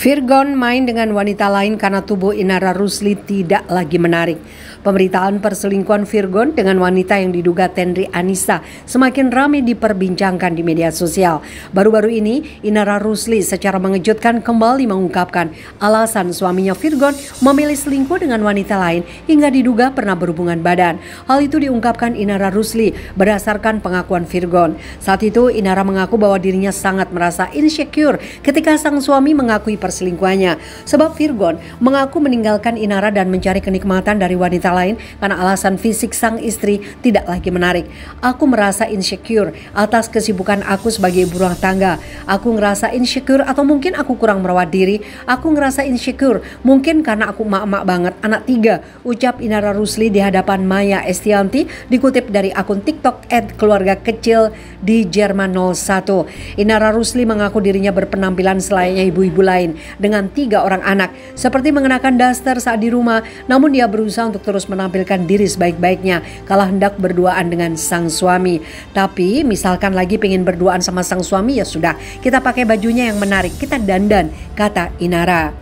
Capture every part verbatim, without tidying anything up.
Virgon main dengan wanita lain karena tubuh Inara Rusli tidak lagi menarik. Pemberitaan perselingkuhan Virgon dengan wanita yang diduga Tendri Anissa semakin ramai diperbincangkan di media sosial. Baru-baru ini, Inara Rusli secara mengejutkan kembali mengungkapkan alasan suaminya Virgon memilih selingkuh dengan wanita lain hingga diduga pernah berhubungan badan. Hal itu diungkapkan Inara Rusli berdasarkan pengakuan Virgon. Saat itu, Inara mengaku bahwa dirinya sangat merasa insecure ketika sang suami mengakui perselingkuhannya. Sebab Virgon mengaku meninggalkan Inara dan mencari kenikmatan dari wanita lain karena alasan fisik sang istri tidak lagi menarik. Aku merasa insecure atas kesibukan aku sebagai ibu rumah tangga. Aku ngerasa insecure atau mungkin aku kurang merawat diri. Aku ngerasa insecure mungkin karena aku emak-emak banget, anak tiga, ucap Inara Rusli di hadapan Maya Estianti dikutip dari akun TikTok et keluarga kecil di Jerman nol satu. Inara Rusli mengaku dirinya berpenampilan selayaknya ibu-ibu lain dengan tiga orang anak, seperti mengenakan daster saat di rumah, namun dia berusaha untuk terus menampilkan diri sebaik-baiknya kala hendak berduaan dengan sang suami. Tapi misalkan lagi pengen berduaan sama sang suami, ya sudah, kita pakai bajunya yang menarik, kita dandan, kata Inara.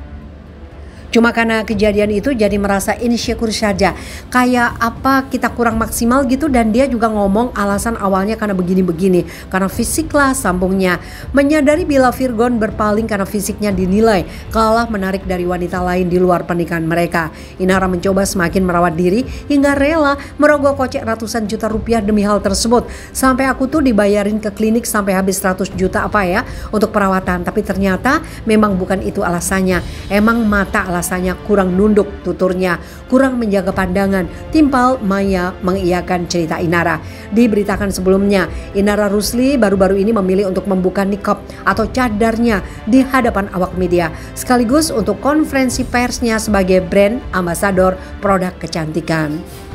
Cuma karena kejadian itu jadi merasa insecure saja. Kayak apa kita kurang maksimal gitu, dan dia juga ngomong alasan awalnya karena begini-begini. Karena fisik lah, sambungnya. Menyadari bila Virgon berpaling karena fisiknya dinilai kalah menarik dari wanita lain di luar pernikahan mereka. Inara mencoba semakin merawat diri hingga rela merogoh kocek ratusan juta rupiah demi hal tersebut. Sampai aku tuh dibayarin ke klinik sampai habis seratus juta apa ya untuk perawatan. Tapi ternyata memang bukan itu alasannya. Emang mata alasannya. Rasanya kurang nunduk tuturnya, kurang menjaga pandangan, timpal Maya mengiyakan cerita Inara. Diberitakan sebelumnya, Inara Rusli baru-baru ini memilih untuk membuka niqab atau cadarnya di hadapan awak media, sekaligus untuk konferensi persnya sebagai brand ambasador produk kecantikan.